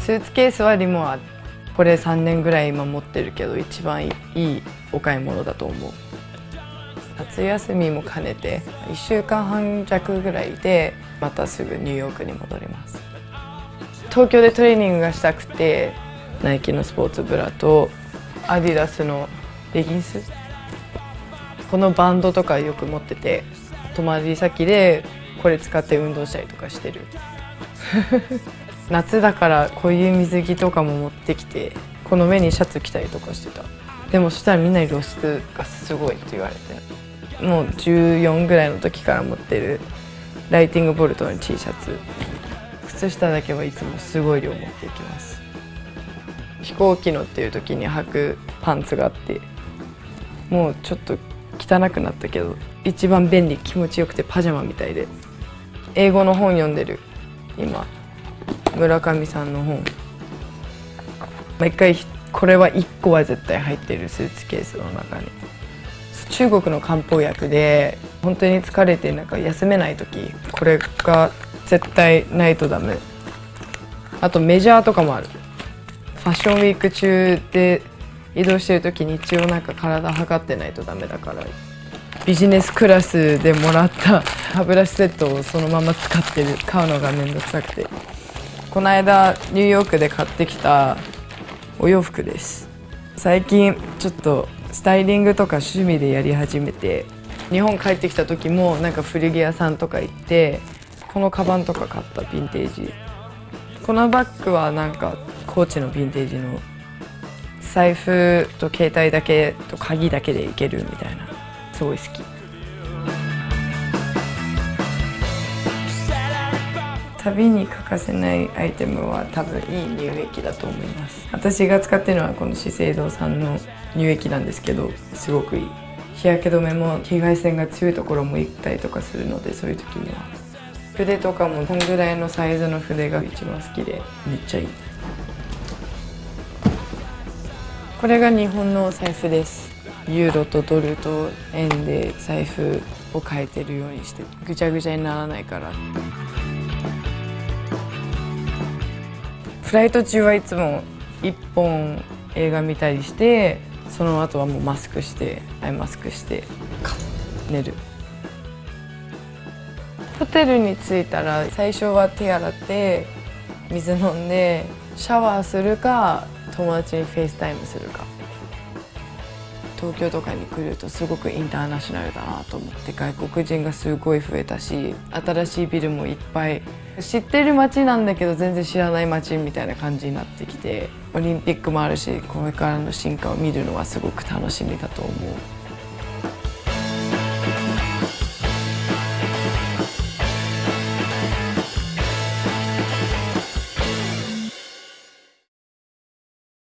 スーツケースはリモア、これ3年ぐらい今持ってるけど一番いいお買い物だと思う。夏休みも兼ねて1週間半弱ぐらいでまたすぐニューヨークに戻ります。東京でトレーニングがしたくて、ナイキのスポーツブラとアディダスのレギンス、このバンドとかよく持ってて、泊まり先でこれ使って運動したりとかしてる。夏だからこういう水着とかも持ってきて、この上にシャツ着たりとかしてた。でもそしたらみんなに露出がすごいって言われて、もう14ぐらいの時から持ってるライティングボルトの T シャツ、靴下だけはいつもすごい量持っていきます。飛行機乗っていう時に履くパンツがあって、もうちょっと汚くなったけど一番便利、気持ちよくてパジャマみたいで。英語の本読んでる今、村上さんの本。毎回これは1個は絶対入ってる、スーツケースの中に。中国の漢方薬で本当に疲れてなんか休めない時、これが絶対ないとダメ。あとメジャーとかもある。ファッションウィーク中で移動してる時に一応なんか体測ってないとダメだから、ビジネスクラスでもらった歯ブラシセットをそのまま使ってる。買うのがめんどくさくて。この間ニューヨークで買ってきたお洋服です。最近ちょっとスタイリングとか趣味でやり始めて、日本帰ってきた時もなんか古着屋さんとか行ってこのカバンとか買った。ヴィンテージ。このバッグはなんかコーチのヴィンテージの、財布と携帯だけと鍵だけでいけるみたいな、すごい好き。旅に欠かせないアイテムは多分いい乳液だと思います。私が使ってるのはこの資生堂さんの乳液なんですけど、すごくいい。日焼け止めも紫外線が強いところも行ったりとかするので、そういう時には。筆とかもこんぐらいのサイズの筆が一番好きで、めっちゃいい。これが日本のお財布です。ユーロとドルと円で財布を変えてるようにして、ぐちゃぐちゃにならないから。フライト中はいつも1本映画見たりして、その後はもうマスクして、アイマスクして寝る。ホテルに着いたら最初は手洗って水飲んでシャワーするか、友達にフェイスタイムするか。東京とかに来るとすごくインターナショナルだなと思って、外国人がすごい増えたし、新しいビルもいっぱい、知ってる街なんだけど全然知らない街みたいな感じになってきて、オリンピックもあるし、これからの進化を見るのはすごく楽しみだと思う。